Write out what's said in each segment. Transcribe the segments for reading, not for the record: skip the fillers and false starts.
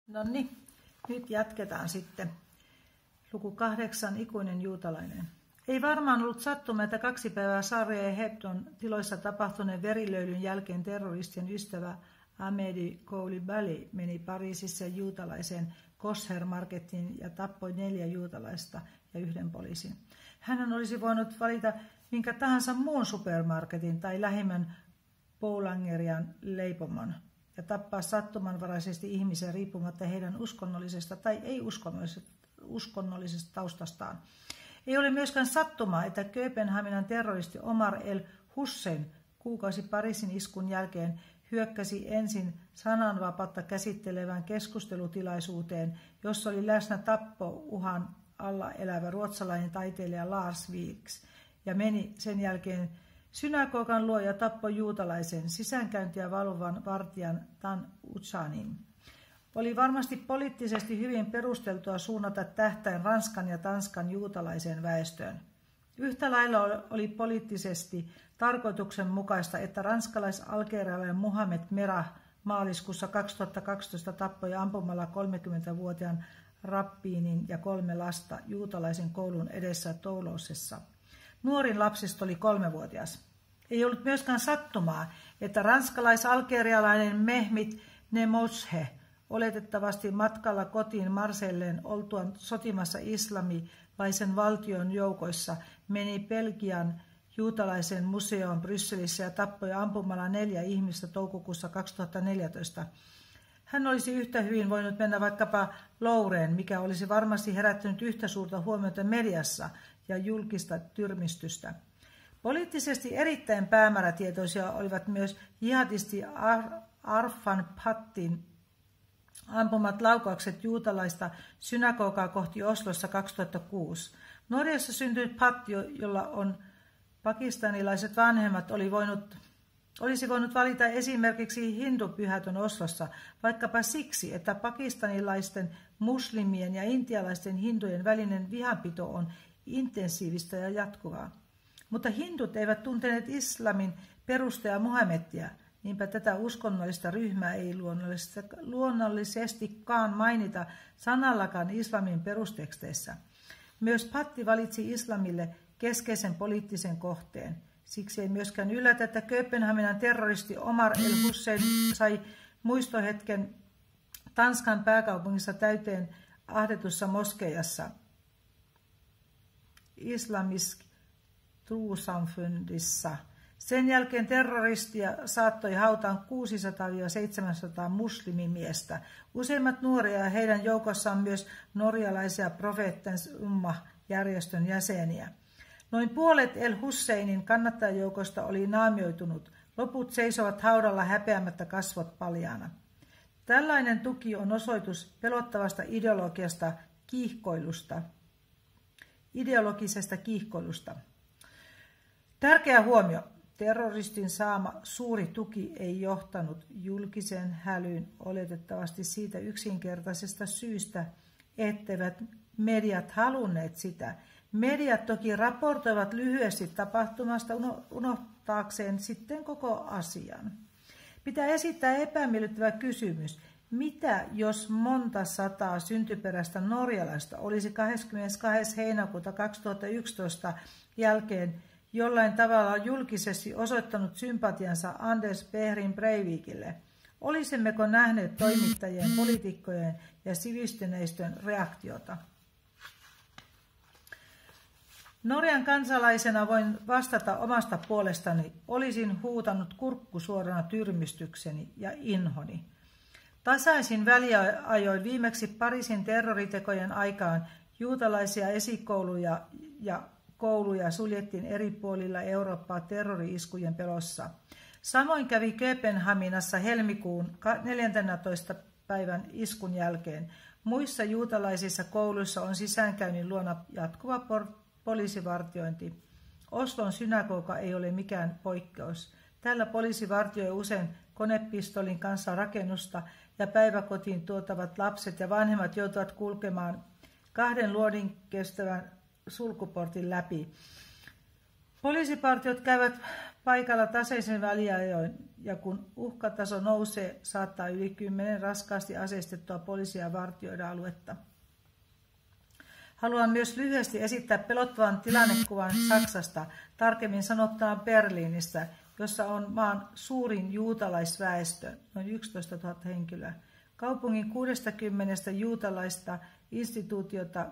No niin, nyt jatketaan sitten. Luku 8, ikuinen juutalainen. Ei varmaan ollut sattuma, että 2 päivää Charlie Hebdon tiloissa tapahtuneen verilöylyn jälkeen terroristien ystävä Amédi Coulibaly meni Pariisissa juutalaiseen Kosher-markettiin ja tappoi 4 juutalaista ja 1 poliisin. Hän olisi voinut valita minkä tahansa muun supermarketin tai lähimmän boulangerian leipomon ja tappaa sattumanvaraisesti ihmisiä riippumatta heidän uskonnollisesta tai ei-uskonnollisesta taustastaan. Ei ole myöskään sattumaa, että Kööpenhaminan terroristi Omar el-Hussein kuukausi Pariisin iskun jälkeen hyökkäsi ensin sananvapautta käsittelevään keskustelutilaisuuteen, jossa oli läsnä tappouhan alla elävä ruotsalainen taiteilija Lars Vilks, ja meni sen jälkeen synagogan luo ja tappoi juutalaisen sisäänkäyntiä valvovan vartijan Tan Uchanin. Oli varmasti poliittisesti hyvin perusteltua suunnata tähtäin Ranskan ja Tanskan juutalaiseen väestöön. Yhtä lailla oli poliittisesti tarkoituksenmukaista, että ranskalais-algerialainen Mohamed Merah maaliskuussa 2012 tappoi ampumalla 30-vuotiaan rabbiinin ja 3 lasta juutalaisen koulun edessä Toulousessa. Nuorin lapsista oli 3-vuotias. Ei ollut myöskään sattumaa, että ranskalais-algerialainen Mehmet Nemouche oletettavasti matkalla kotiin Marseilleen oltuaan sotimassa islamilaisen valtion joukoissa meni Belgian juutalaisen museoon Brysselissä ja tappoi ampumalla 4 ihmistä toukokuussa 2014. Hän olisi yhtä hyvin voinut mennä vaikkapa Loureen, mikä olisi varmasti herättänyt yhtä suurta huomiota mediassa ja julkista tyrmistystä. Poliittisesti erittäin päämäärätietoisia olivat myös jihadisti Arfan Pattin ampumat laukaukset juutalaista synagogaa kohti Oslossa 2006. Norjassa syntynyt Patti, jolla on pakistanilaiset vanhemmat, olisi voinut valita esimerkiksi hindupyhätön Oslossa, vaikkapa siksi, että pakistanilaisten, muslimien ja intialaisten hindujen välinen vihanpito on intensiivistä ja jatkuvaa. Mutta hindut eivät tunteneet islamin perustaja Muhammedia, niinpä tätä uskonnollista ryhmää ei luonnollisestikaan mainita sanallakaan islamin perusteksteissä. Myös Patti valitsi islamille keskeisen poliittisen kohteen. Siksi ei myöskään yllätä, että Kööpenhaminan terroristi Omar el-Hussein sai muistohetken Tanskan pääkaupungissa täyteen ahdetussa moskeijassa Islamisk Trossamfundissa. Sen jälkeen terroristia saattoi hautaan 600-700 muslimimiestä. Useimmat nuoria ja heidän joukossaan myös norjalaisia Profetens Ummah-järjestön jäseniä. Noin puolet el-Husseinin kannattajajoukosta oli naamioitunut. Loput seisovat haudalla häpeämättä kasvot paljaana. Tällainen tuki on osoitus pelottavasta ideologisesta kiihkoilusta. Tärkeä huomio. Terroristin saama suuri tuki ei johtanut julkiseen hälyyn oletettavasti siitä yksinkertaisesta syystä, etteivät mediat halunneet sitä. Mediat toki raportoivat lyhyesti tapahtumasta unohtaakseen sitten koko asian. Pitää esittää epämiellyttävä kysymys. Mitä jos monta sataa syntyperäistä norjalaista olisi 22. heinäkuuta 2011 jälkeen jollain tavalla julkisesti osoittanut sympatiansa Anders Behring Breivikille? Olisimmeko nähneet toimittajien, poliitikkojen ja sivistyneistön reaktiota? Norjan kansalaisena voin vastata omasta puolestani. Olisin huutanut kurkkusuorana tyrmistykseni ja inhoni. Tasaisin väliajoin viimeksi Pariisin terroritekojen aikaan juutalaisia esikouluja ja kouluja suljettiin eri puolilla Eurooppaa terrori-iskujen pelossa. Samoin kävi Kööpenhaminassa helmikuun 14. päivän iskun jälkeen. Muissa juutalaisissa kouluissa on sisäänkäynnin luona jatkuva poliisivartiointi. Oslon synagoga ei ole mikään poikkeus. Täällä poliisi vartioi usein konepistolin kanssa rakennusta ja päiväkotiin tuotavat lapset ja vanhemmat joutuvat kulkemaan 2 luodin kestävän sulkuportin läpi. Poliisipartiot käyvät paikalla tasaisen väliajoin, ja kun uhkataso nousee, saattaa yli 10 raskaasti aseistettua poliisia vartioida aluetta. Haluan myös lyhyesti esittää pelottavan tilannekuvan Saksasta, tarkemmin sanottuna Berliinistä, jossa on maan suurin juutalaisväestö, noin 11 000 henkilöä. Kaupungin 60 juutalaista instituutiota,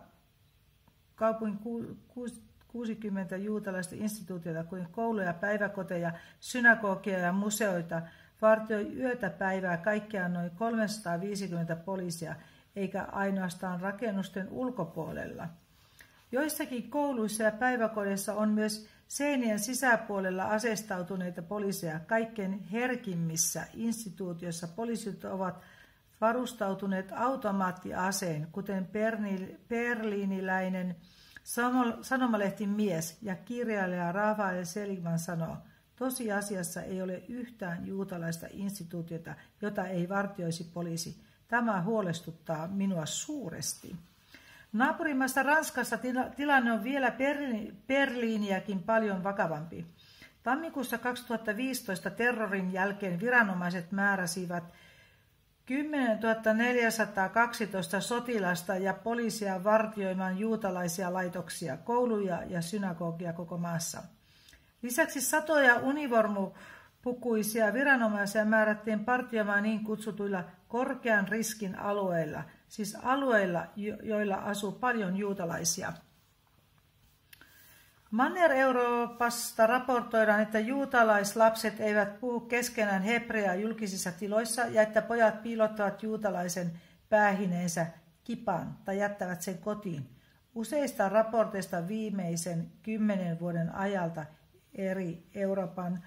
kuten kouluja, päiväkoteja, synagogia ja museoita, vartioi yötä päivää kaikkiaan noin 350 poliisia, eikä ainoastaan rakennusten ulkopuolella. Joissakin kouluissa ja päiväkodeissa on myös seinien sisäpuolella aseistautuneita poliiseja. Kaikkein herkimmissä instituutioissa poliisit ovat varustautuneet automaattiaseen, kuten berliiniläinen sanomalehti mies ja kirjailija Raphael Seligman sanoo. Tosiasiassa ei ole yhtään juutalaista instituutiota, jota ei vartioisi poliisi. Tämä huolestuttaa minua suuresti. Naapurimaassa Ranskassa tilanne on vielä Berliiniäkin paljon vakavampi. Tammikuussa 2015 terrorin jälkeen viranomaiset määräsivät 10 412 sotilasta ja poliisia vartioimaan juutalaisia laitoksia, kouluja ja synagogia koko maassa. Lisäksi satoja univormupukuisia viranomaisia määrättiin partioimaan niin kutsutuilla korkean riskin alueilla, siis alueilla, joilla asuu paljon juutalaisia. Manner-Euroopasta raportoidaan, että juutalaislapset eivät puhu keskenään hebreaa julkisissa tiloissa ja että pojat piilottavat juutalaisen päähineensä kipaan tai jättävät sen kotiin. Useista raporteista viimeisen 10 vuoden ajalta eri Euroopan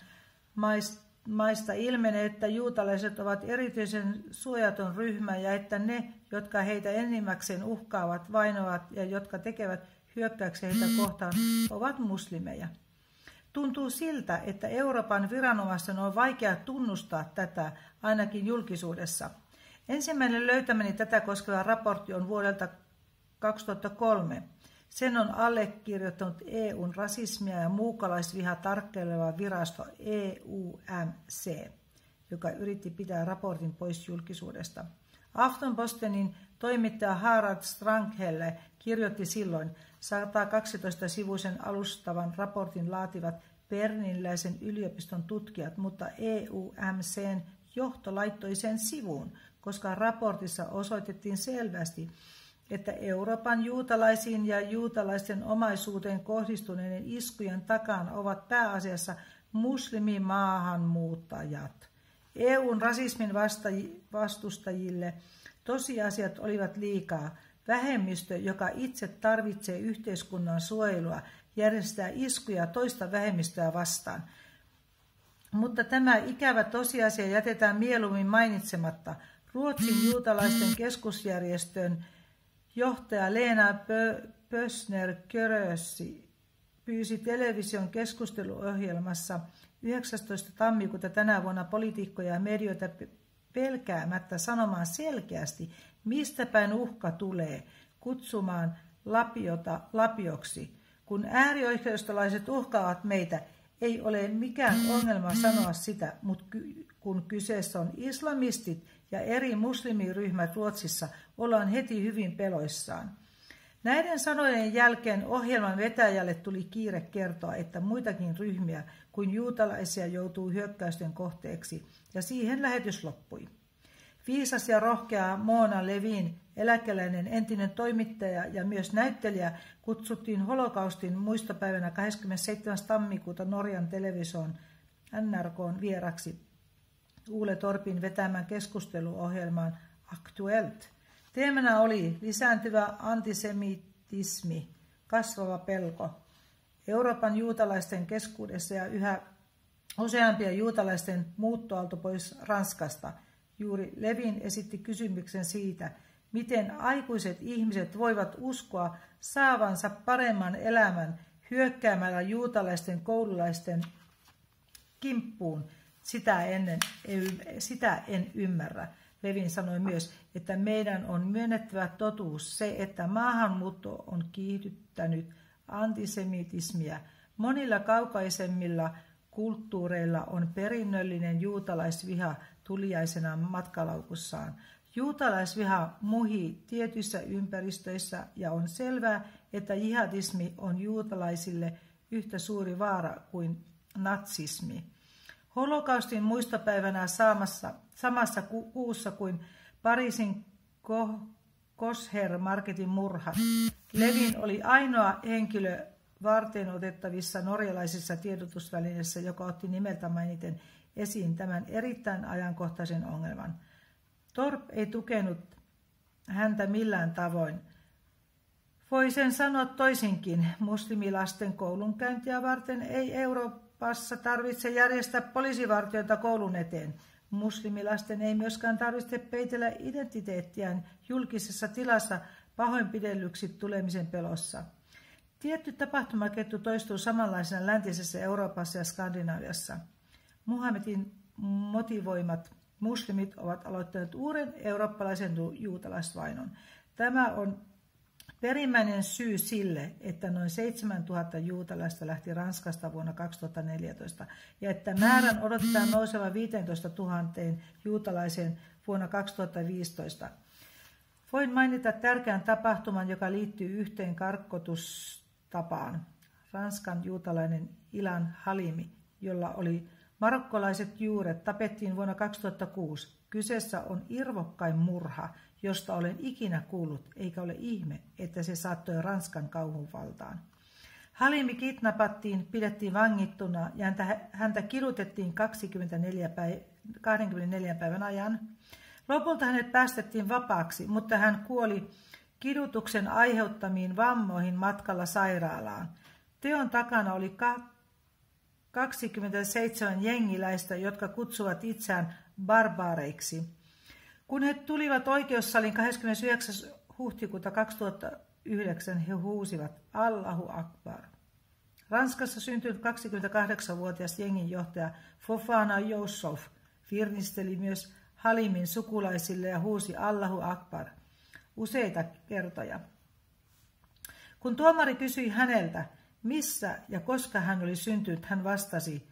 maista ilmenee, että juutalaiset ovat erityisen suojaton ryhmä ja että ne, jotka heitä enimmäkseen uhkaavat, vainovat ja jotka tekevät hyökkäyksiä heitä kohtaan, ovat muslimeja. Tuntuu siltä, että Euroopan viranomaisten on vaikea tunnustaa tätä, ainakin julkisuudessa. Ensimmäinen löytämäni tätä koskeva raportti on vuodelta 2003. Sen on allekirjoittanut EUn rasismia ja muukalaisvihaa tarkkaileva virasto EUMC, joka yritti pitää raportin pois julkisuudesta. Aftonpostenin toimittaja Harald Stranghelle kirjoitti silloin 112-sivuisen alustavan raportin laativat berliiniläisen yliopiston tutkijat, mutta EUMCn johto laittoi sen sivuun, koska raportissa osoitettiin selvästi, että Euroopan juutalaisiin ja juutalaisten omaisuuteen kohdistuneiden iskujen takana ovat pääasiassa muslimimaahanmuuttajat. EUn rasismin vastustajille tosiasiat olivat liikaa. Vähemmistö, joka itse tarvitsee yhteiskunnan suojelua, järjestää iskuja toista vähemmistöä vastaan. Mutta tämä ikävä tosiasia jätetään mieluummin mainitsematta. Ruotsin juutalaisten keskusjärjestön johtaja Lena Pössner-Körösi pyysi television keskusteluohjelmassa 19. tammikuuta tänä vuonna poliitikkoja ja medioita pelkäämättä sanomaan selkeästi, mistä päin uhka tulee, kutsumaan lapiota lapioksi. Kun äärioikeistolaiset uhkaavat meitä, ei ole mikään ongelma sanoa sitä, mutta kun kyseessä on islamistit ja eri muslimiryhmät Ruotsissa, ollaan heti hyvin peloissaan. Näiden sanojen jälkeen ohjelman vetäjälle tuli kiire kertoa, että muitakin ryhmiä kuin juutalaisia joutuu hyökkäysten kohteeksi, ja siihen lähetys loppui. Viisas ja rohkea Mona Levin, eläkeläinen entinen toimittaja ja myös näyttelijä, kutsuttiin holokaustin muistopäivänä 27. tammikuuta Norjan television NRK:n vieraksi Ole Torpin vetämään keskusteluohjelmaan Aktuelt. Teemana oli lisääntyvä antisemitismi, kasvava pelko. Euroopan juutalaisten keskuudessa ja yhä useampia juutalaisten muuttoaalto pois Ranskasta. Juuri Levin esitti kysymyksen siitä, miten aikuiset ihmiset voivat uskoa saavansa paremman elämän hyökkäämällä juutalaisten koululaisten kimppuun. Sitä en ymmärrä. Levin sanoi myös, että meidän on myönnettävä totuus se, että maahanmuutto on kiihdyttänyt antisemitismiä. Monilla kaukaisemmilla kulttuureilla on perinnöllinen juutalaisviha tuliaisena matkalaukussaan. Juutalaisviha muhii tietyissä ympäristöissä ja on selvää, että jihadismi on juutalaisille yhtä suuri vaara kuin natsismi. Holokaustin muistopäivänä samassa kuussa kuin Pariisin Kosher-marketin murha. Levin oli ainoa henkilö varteenotettavissa norjalaisissa tiedotusvälineissä, joka otti nimeltä mainiten esiin tämän erittäin ajankohtaisen ongelman. Torp ei tukenut häntä millään tavoin. Voi sen sanoa toisinkin. Muslimilasten koulunkäyntiä varten ei Euroopassa tarvitse järjestää poliisivartijoita koulun eteen. Muslimilasten ei myöskään tarvitse peitellä identiteettiään julkisessa tilassa pahoinpidellyksi tulemisen pelossa. Tietty tapahtumaketju toistuu samanlaisena läntisessä Euroopassa ja Skandinaviassa. Muhammedin motivoimat muslimit ovat aloittaneet uuden eurooppalaisen juutalaisvainon. Tämä on perimmäinen syy sille, että noin 7000 juutalaista lähti Ranskasta vuonna 2014 ja että määrän odotetaan nousevan 15 000 juutalaiseen vuonna 2015. Voin mainita tärkeän tapahtuman, joka liittyy yhteen karkotustapaan. Ranskan juutalainen Ilan Halimi, jolla oli marokkolaiset juuret, tapettiin vuonna 2006. Kyseessä on irvokkain murha, josta olen ikinä kuullut, eikä ole ihme, että se saattoi Ranskan kauhun valtaan. Halimi kidnappattiin, pidettiin vangittuna ja häntä kidutettiin 24 päivän ajan. Lopulta hänet päästettiin vapaaksi, mutta hän kuoli kidutuksen aiheuttamiin vammoihin matkalla sairaalaan. Teon takana oli 27 jengiläistä, jotka kutsuvat itseään barbaareiksi. Kun he tulivat oikeussaliin 29. huhtikuuta 2009, he huusivat Allahu Akbar. Ranskassa syntynyt 28-vuotias jenginjohtaja Fofana Youssef virnisteli myös Halimin sukulaisille ja huusi Allahu Akbar useita kertoja. Kun tuomari kysyi häneltä, missä ja koska hän oli syntynyt, hän vastasi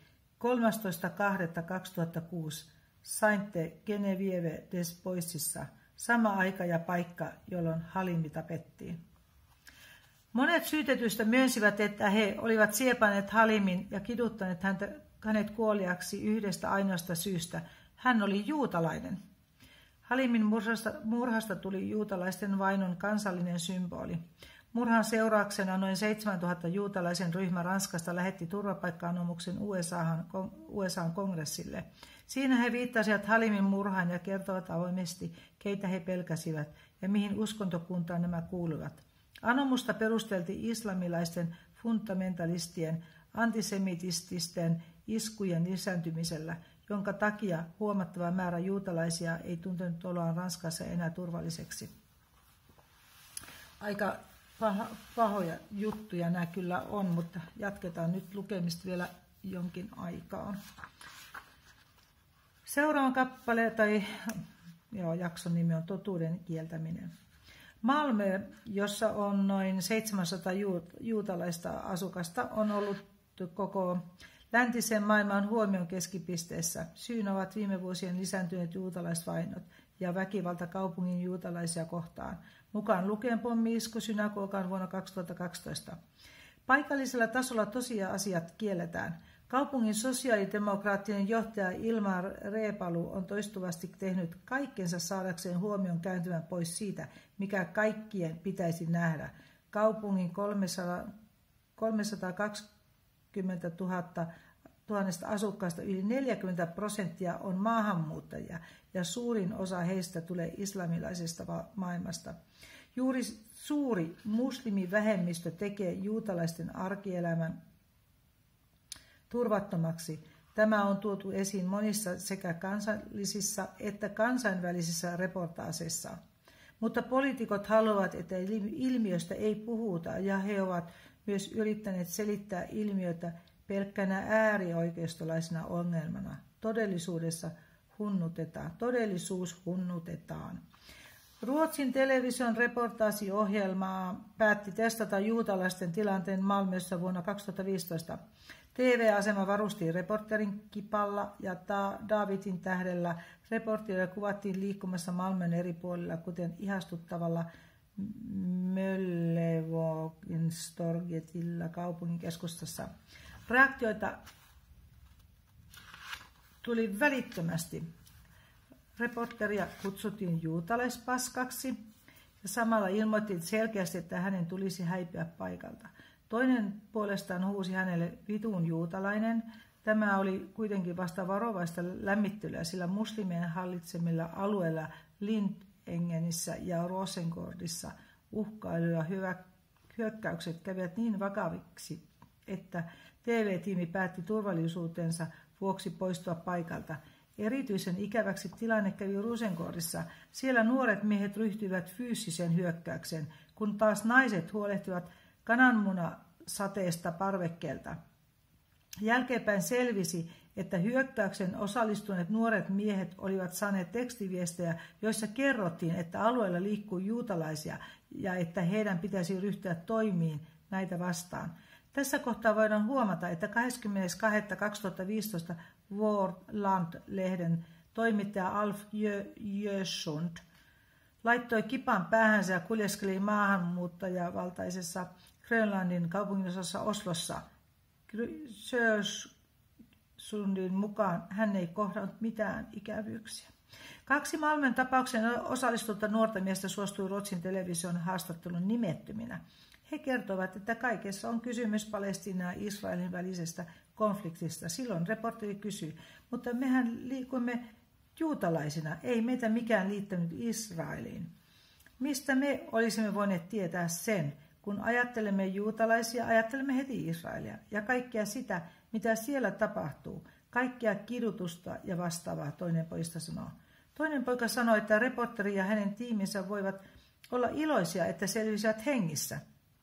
13.2.2006 Sainte-Geneviève des Boisissa, sama aika ja paikka, jolloin Halimi tapettiin. Monet syytetyistä myönsivät, että he olivat siepaneet Halimin ja kiduttaneet hänet kuoliaksi yhdestä ainoasta syystä. Hän oli juutalainen. Halimin murhasta tuli juutalaisten vainon kansallinen symboli. Murhan seurauksena noin 7000 juutalaisen ryhmä Ranskasta lähetti turvapaikka-anomuksen USA:n kongressille. Siinä he viittasivat Halimin murhaan ja kertovat avoimesti, keitä he pelkäsivät ja mihin uskontokuntaan nämä kuuluvat. Anomusta perusteltiin islamilaisten fundamentalistien antisemitististen iskujen lisääntymisellä, jonka takia huomattava määrä juutalaisia ei tuntenut oloaan Ranskassa enää turvalliseksi. Aika pahoja juttuja nämä kyllä on, mutta jatketaan nyt lukemista vielä jonkin aikaa. Seuraava kappale jakson nimi on Totuuden kieltäminen. Malmö, jossa on noin 700 juutalaista asukasta, on ollut koko läntisen maailman huomion keskipisteessä. Syynä ovat viime vuosien lisääntyneet juutalaisvainot ja väkivalta kaupungin juutalaisia kohtaan, mukaan lukien pommi-isku synagogaan vuonna 2012. Paikallisella tasolla tosiasiat kielletään. Kaupungin sosiaalidemokraattinen johtaja Ilmar Reepalu on toistuvasti tehnyt kaikkensa saadakseen huomion kääntymään pois siitä, mikä kaikkien pitäisi nähdä. Kaupungin 320 000 asukkaista yli 40% on maahanmuuttajia ja suurin osa heistä tulee islamilaisesta maailmasta. Juuri suuri muslimivähemmistö tekee juutalaisten arkielämän turvattomaksi. Tämä on tuotu esiin monissa sekä kansallisissa että kansainvälisissä reportaaseissa. Mutta poliitikot haluavat, että ilmiöstä ei puhuta ja he ovat myös yrittäneet selittää ilmiötä pelkkänä äärioikeistolaisena ongelmana. Todellisuus hunnutetaan. Ruotsin television reportaasiohjelma päätti testata juutalaisten tilanteen Malmössä vuonna 2015. TV-asema varusti reporterin kipalla ja Davidin tähdellä. Reporteria kuvattiin liikkumassa Malmön eri puolilla, kuten ihastuttavalla Möllevågstorgetilla kaupungin keskustassa. Reaktioita tuli välittömästi. Reporteria kutsuttiin juutalaispaskaksi ja samalla ilmoitti selkeästi, että hänen tulisi häipyä paikalta. Toinen puolestaan huusi hänelle vitun juutalainen. Tämä oli kuitenkin vasta varovaista lämmittelyä, sillä muslimien hallitsemilla alueilla Lindengenissä ja Rosengårdissa uhkailu ja hyökkäykset kävivät niin vakaviksi, että TV-tiimi päätti turvallisuutensa vuoksi poistua paikalta. Erityisen ikäväksi tilanne kävi Rosengårdissa. Siellä nuoret miehet ryhtyivät fyysiseen hyökkäykseen, kun taas naiset huolehtivat kananmunasateesta parvekkeelta. Jälkeenpäin selvisi, että hyökkäyksen osallistuneet nuoret miehet olivat saaneet tekstiviestejä, joissa kerrottiin, että alueella liikkuu juutalaisia ja että heidän pitäisi ryhtyä toimiin näitä vastaan. Tässä kohtaa voidaan huomata, että 20.2.2015 Vårland-lehden toimittaja Alf Jösund laittoi kipan päähänsä ja kuljeskeli maahanmuuttajavaltaisessa Grönlandin kaupunginosassa Oslossa. Sjösundin mukaan hän ei kohdannut mitään ikävyyksiä. 2 Malmön tapauksen osallistunutta nuorta miestä suostui Ruotsin television haastattelun nimettöminä. He kertovat, että kaikessa on kysymys Palestiinan ja Israelin välisestä konfliktista. Silloin reporteri kysyi, mutta mehän liikumme juutalaisina, ei meitä mikään liittänyt Israeliin. Mistä me olisimme voineet tietää sen? Kun ajattelemme juutalaisia, ajattelemme heti Israelia ja kaikkea sitä, mitä siellä tapahtuu, kaikkea kidutusta ja vastaavaa, toinen pojista sanoo. Toinen poika sanoi, että reporteri ja hänen tiiminsä voivat olla iloisia, että selvisivät hengissä.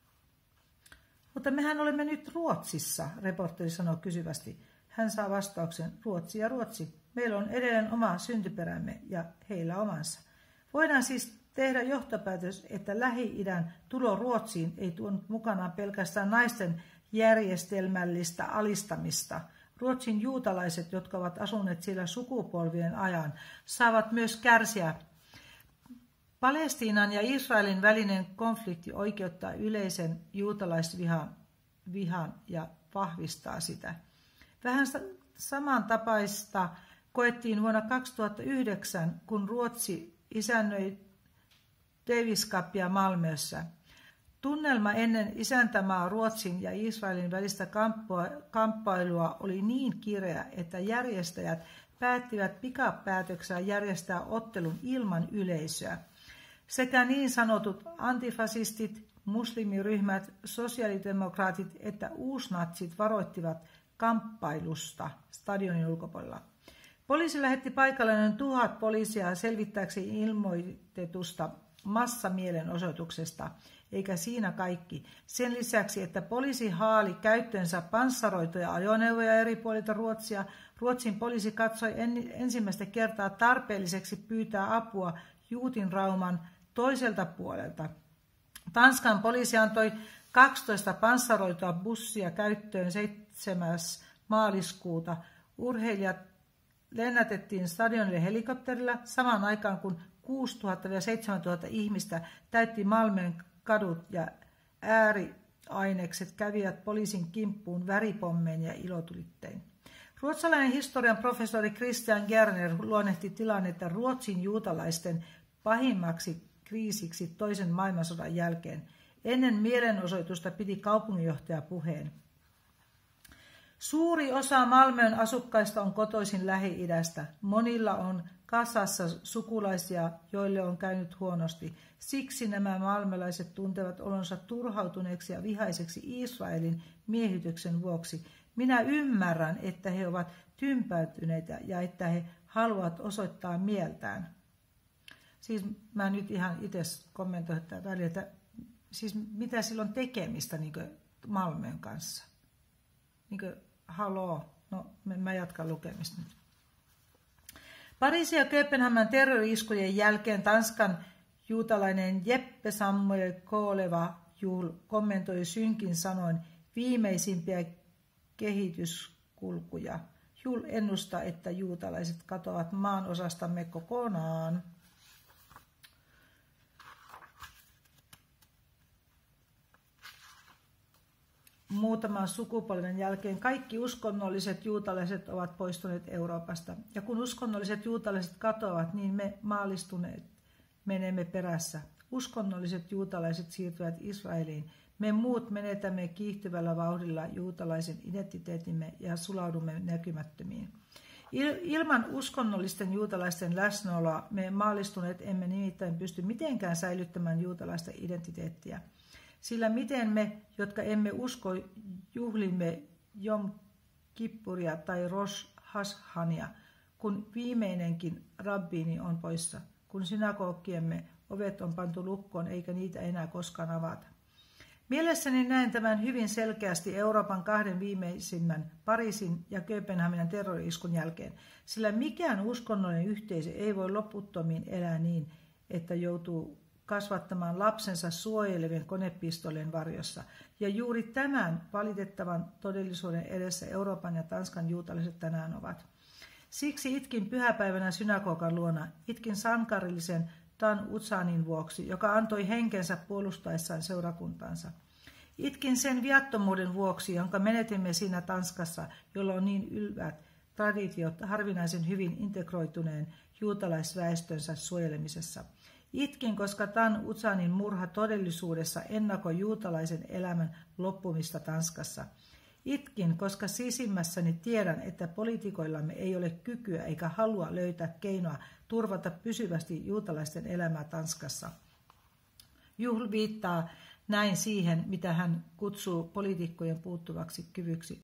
Mutta mehän olemme nyt Ruotsissa, reporteri sanoi kysyvästi. Hän saa vastauksen, Ruotsi ja Ruotsi. Meillä on edelleen oma syntyperämme ja heillä omansa. Voidaan siis tehdä johtopäätös, että Lähi-idän tulo Ruotsiin ei tuonut mukanaan pelkästään naisten järjestelmällistä alistamista. Ruotsin juutalaiset, jotka ovat asuneet siellä sukupolvien ajan, saavat myös kärsiä. Palestiinan ja Israelin välinen konflikti oikeuttaa yleisen juutalaisvihan ja vahvistaa sitä. Vähän samantapaista koettiin vuonna 2009, kun Ruotsi isännöi Davis Cupia Malmössä. Tunnelma ennen isäntämaa Ruotsin ja Israelin välistä kamppailua oli niin kireä, että järjestäjät päättivät pikapäätöksellä järjestää ottelun ilman yleisöä. Sekä niin sanotut antifasistit, muslimiryhmät, sosiaalidemokraatit että uusnatsit varoittivat kamppailusta stadionin ulkopuolella. Poliisi lähetti paikalle noin 1000 poliisia selvittääkseen ilmoitetusta massamielenosoituksesta, eikä siinä kaikki. Sen lisäksi, että poliisi haali käyttöönsä panssaroituja ajoneuvoja eri puolilta Ruotsia, Ruotsin poliisi katsoi ensimmäistä kertaa tarpeelliseksi pyytää apua Juutinrauman toiselta puolelta. Tanskan poliisi antoi 12 panssaroitua bussia käyttöön 7. maaliskuuta. Urheilijat lennätettiin stadionille helikopterilla samaan aikaan, kun 6000 ja 7000 ihmistä täytti Malmön kadut ja ääriainekset kävivät poliisin kimppuun väripommein ja ilotulittein. Ruotsalainen historian professori Christian Gerner luonnehti tilannetta Ruotsin juutalaisten pahimmaksi kriisiksi toisen maailmansodan jälkeen. Ennen mielenosoitusta piti kaupunginjohtaja puheen. Suuri osa Malmön asukkaista on kotoisin Lähi-idästä. Monilla on kasassa sukulaisia, joille on käynyt huonosti. Siksi nämä malmelaiset tuntevat olonsa turhautuneeksi ja vihaiseksi Israelin miehityksen vuoksi. Minä ymmärrän, että he ovat tympäytyneitä ja että he haluavat osoittaa mieltään. Siis mä nyt ihan itse kommentoin tätä välillä, siis mitä silloin tekemistä niin Malmön kanssa? Haloo, no mä jatkan lukemista nyt. Pariisin ja Kööpenhaminan terrori-iskujen jälkeen Tanskan juutalainen Jeppe Samuel Kooleva Juhl kommentoi synkin sanoin viimeisimpiä kehityskulkuja. Jul ennustaa, että juutalaiset katoavat maan osastamme kokonaan. Muutaman sukupolven jälkeen kaikki uskonnolliset juutalaiset ovat poistuneet Euroopasta. Ja kun uskonnolliset juutalaiset katoavat, niin me maallistuneet menemme perässä. Uskonnolliset juutalaiset siirtyvät Israeliin. Me muut menetämme kiihtyvällä vauhdilla juutalaisen identiteetimme ja sulaudumme näkymättömiin. Ilman uskonnollisten juutalaisten läsnäoloa me maallistuneet emme nimittäin pysty mitenkään säilyttämään juutalaista identiteettiä. Sillä miten me, jotka emme usko, juhlimme Jom Kippuria tai Rosh Hashania, kun viimeinenkin rabbiini on poissa, kun synagogiemme ovet on pantu lukkoon eikä niitä enää koskaan avata. Mielessäni näen tämän hyvin selkeästi Euroopan kahden viimeisimmän Pariisin ja Kööpenhaminan terrori-iskun jälkeen, sillä mikään uskonnollinen yhteisö ei voi loputtomiin elää niin, että joutuu kasvattamaan lapsensa suojelevien konepistolien varjossa. Ja juuri tämän valitettavan todellisuuden edessä Euroopan ja Tanskan juutalaiset tänään ovat. Siksi itkin pyhäpäivänä synagogan luona, itkin sankarillisen Dan Utsanin vuoksi, joka antoi henkensä puolustaessaan seurakuntaansa. Itkin sen viattomuuden vuoksi, jonka menetimme siinä Tanskassa, jolla on niin ylvät traditiot harvinaisen hyvin integroituneen juutalaisväestönsä suojelemisessa. Itkin, koska Dan Utsanin murha todellisuudessa ennakoi juutalaisen elämän loppumista Tanskassa. Itkin, koska sisimmässäni tiedän, että poliitikoillamme ei ole kykyä eikä halua löytää keinoa turvata pysyvästi juutalaisten elämää Tanskassa. Juhl viittaa näin siihen, mitä hän kutsuu poliitikkojen puuttuvaksi kyvyksi